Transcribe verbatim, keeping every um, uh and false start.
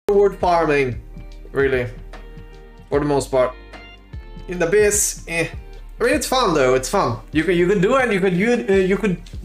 reward farming, really, for the most part. In the biz, eh. I mean, it's fun though. It's fun. You can you can do it. You can you uh, you could